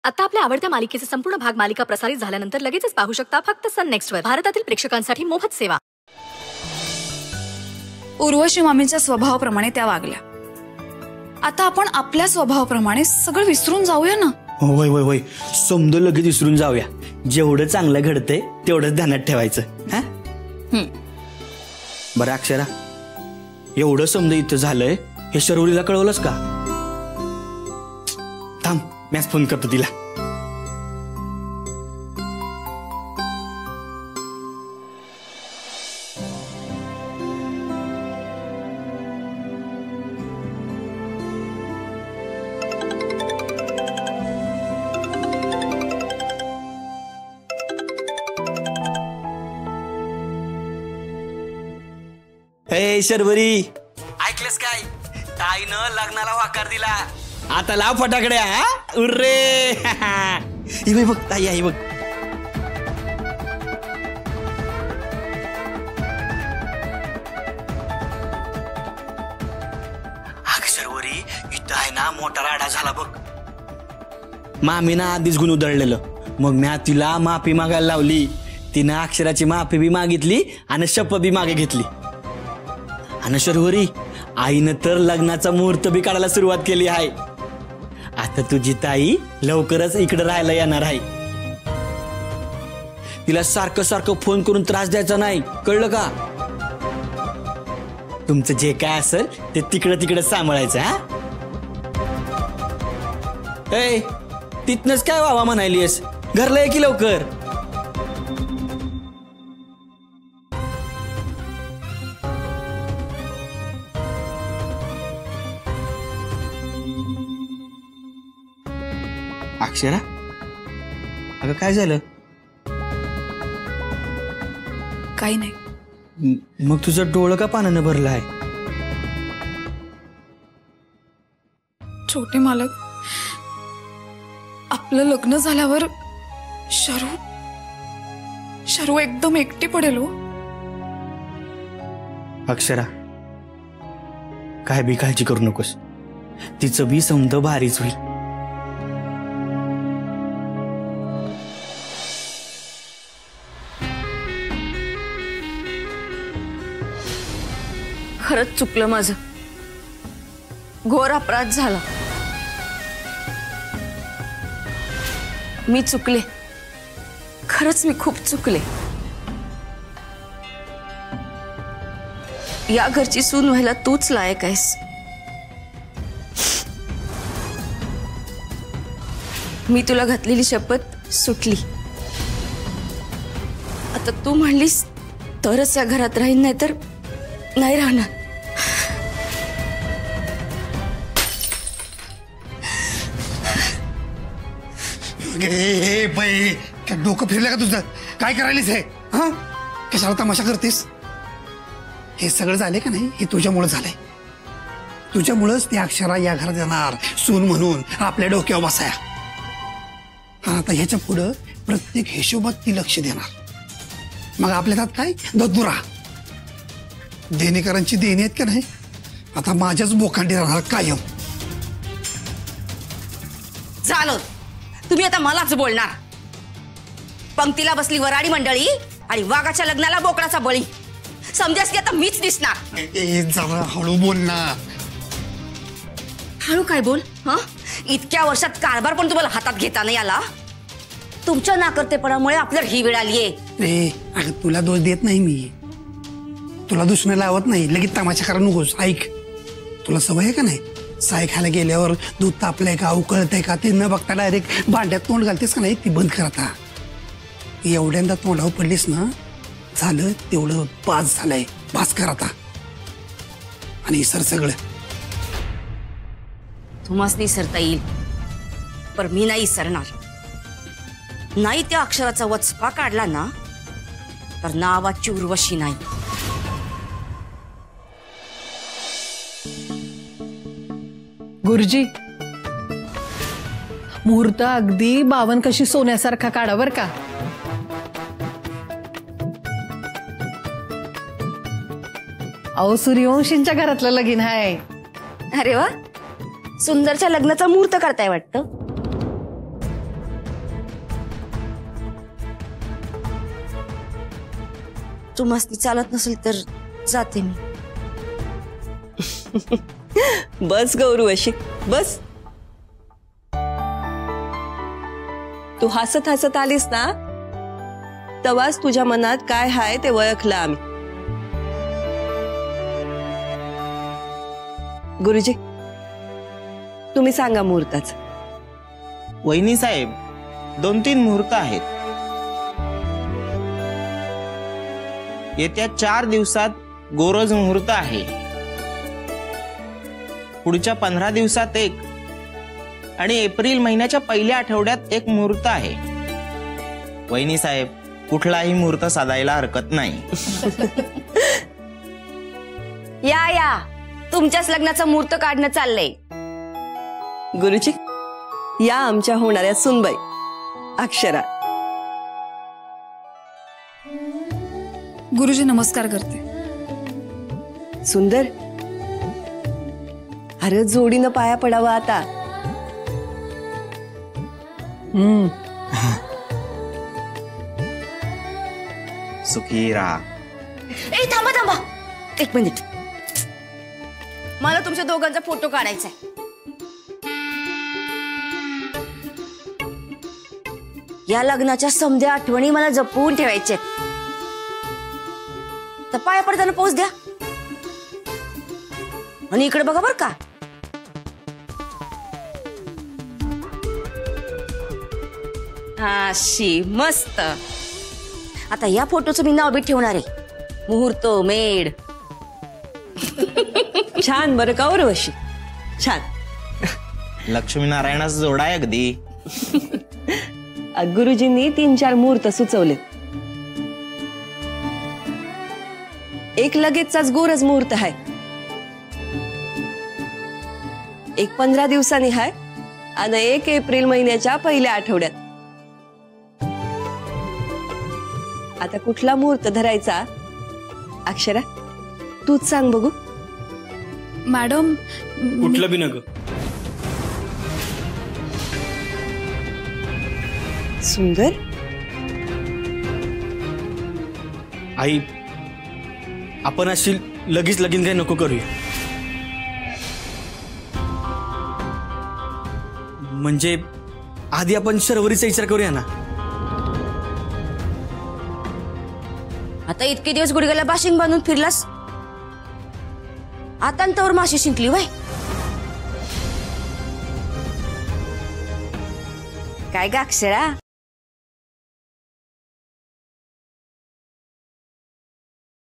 आता आपल्या आवडत्या मालिकेचे संपूर्ण भाग मालिका प्रसारित झाल्यानंतर लगेचच पाहू शकता फक्त सन नेक्स्ट वर. भारतातील प्रेक्षकांसाठी मोफत सेवा. उर्वशी मामींच्या स्वभावाप्रमाणे त्या वागल्या. आता आपण आपल्या स्वभावाप्रमाणे सगळं विसरून जाऊया ना. होय होय होय, समज लगेच विसरून जाऊया. जेवढं चांगलं घडतंय तेवढंच ध्यानात ठेवायचं. हा बरं अक्षरा, एवढं समज इथं झालंय हे शर्वरीला कळवलंस का? थांब, मॅच फोन करतो तिला. हे शर्वरी, ऐकलंस काय? ताईनं लग्नाला होकार दिला. आता लाव फटाकड्या. उर्रे ही बघ ताई आहे बघ. अग शर्वरी, इथं आहे ना मोठा राडा झाला बघ. मामीनं आधीच गुण उधळलेलं. मग म्या तिला माफी मागायला लावली. तिनं अक्षराची माफी बी मागितली आणि शपथ बी मागे घेतली. आणि शर्वरी, आईनं तर लग्नाचा मुहूर्त बी काढायला सुरुवात केली आहे. आता तुझी ताई लवकरच इकडे राहायला येणार आहे. तिला सारखं सारखं फोन करून त्रास द्यायचा नाही, कळलं का? तुमचं जे काय असेल ते तिकडं तिकडं सांभाळायचं. हा ए, तिथनच काय व्हावा म्हणायलीस? घरला ये की लवकर. अक्षरा, अगं काय झालं? काही नाही. मग तुझं डोळं का पाण्यानं भरलं आहे? छोटे मालक, आपलं लग्न झाल्यावर शरू एकदम एकटी पडेल हो. अक्षरा, काय बी काळजी करू नकोस. तिचं बी समज भारीच होईल. खरंच चुकलं माझं. घोर अपराध झाला. मी चुकले. खरंच मी खूप चुकले. या घरची सून व्हायला तूच लायक आहेस. मी तुला घातलेली शपथ सुटली. आता तू म्हणलीस तरच या घरात राहीन, नाही तर नाही राहणार. बाई, डोकं फिरलं का तुझं? काय करायलीस हे? हा, कशाला तमाशा करतेस? हे सगळं झाले का नाही, हे तुझ्यामुळे झालंय. तुझ्यामुळेच ती अक्षरा या घरात येणार सून म्हणून आपल्या डोक्यावर बसाया. आता ह्याच्या पुढं प्रत्येक हिशोबात ती लक्ष देणार. मग आपल्या हातात काय दद्दुरा. देणेकरांची देणी आहेत का नाही, आता माझ्याच बोकांडी राहणार कायम. झालं, तुम्ही आता मलाच बोलणार. पंक्तीला बसली वराडी मंडळी आणि वाघाच्या लग्नाला बोकडाचा बळी. समजास की आता मीच दिसणार. जरा हळू बोल ना. हळू काय बोल? हा, इतक्या वर्षात कारभार पण तुम्हाला हातात घेता नाही आला. तुमच्या नाकर्तेपणामुळे आपल्याला ही वेळ आलीये. अगं, तुला दोष देत नाही मी. तुला दुसरं लावत नाही. लगेच तमाशा करा नकोस. ऐक, तुला सवय आहे का नाही? साय खायला गेल्यावर दूध तापलंय का, उकळतंय का, ते न बघता डायरेक्ट भांड्यात तोंड घालतेस का नाही, ती बंद कर आता. एवढ्यांदा तोंडावर पडलीस ना, झालं तेवढं पास झालंय. पास कर आता आणि इसर सगळं. तुम्हाच निसरता येईल, पण मी नाही इसरणार. नाही त्या अक्षराचा वचपा काढला ना, तर नावाची उर्वशी नाही. गुरुजी, मुहूर्त अगदी 52 कशी सोन्यासारखा काढा बर का. अहो, सूर्यवंशींच्या घरातलं लगीन आहे. अरे वा, सुंदरच्या लग्नाचा मुहूर्त करताय वाटतं. तुम्हाला चालत नसेल तर जाते मी. बस गौरू अशी बस. तू हसत हसत आलीस ना तेव्हाच तुझ्या मनात काय हाय ते ओळखलं आम्ही. गुरुजी तुम्ही सांगा मुहूर्ताचं. वहिनी साहेब 2-3 मुहूर्त आहेत. येत्या 4 दिवसात गोरज मुहूर्त आहे. पुढच्या 15 दिवसात एक आणि एप्रिल महिन्याच्या पहिल्या आठवड्यात एक मुहूर्त आहे. वहिनी साहेब कुठलाही मुहूर्त साधायला हरकत नाही. या तुमच्याच लग्नाचं मुहूर्त काढणं चाललंय. गुरुजी या आमच्या होणाऱ्या सुनबाई अक्षरा. गुरुजी नमस्कार करते. सुंदर अरे जोडीनं पाया पडावा आता. सुखी राहा. ए थांबा 1 मिनिट. मला तुमच्या दोघांचा फोटो काढायचा आहे. या लग्नाच्या समध्या आठवणी मला जपून ठेवायच्या आहेत. तर पाया पडताना पोच द्या आणि इकडे बघा बर का. अशी मस्त. आता या फोटोचं मी नाव बी ठेवणार आहे मुहूर्त मेड. छान बरं का उर्वशी छान. लक्ष्मीनारायणाचा जोडा आहे अगदी. गुरुजींनी 3-4 मुहूर्त सुचवले. एक लगेचचाच गोरज मुहूर्त आहे. एक 15 दिवसांनी आहे आणि एक एप्रिल महिन्याच्या पहिल्या आठवड्यात. आता कुठला मुहूर्त धरायचा अक्षरा तूच सांग बघू. मॅडम कुठलं बी नग. सुंदर आई आपण अशी लगेच लगीन काही नको करूया. म्हणजे आधी आपण शर्वरीचा विचार करूया ना. आता इतके दिवस गुडघ्याला बाशिंग बांधून फिरलास आता अंतावर माशी शिंकली वय. काय ग अक्षरा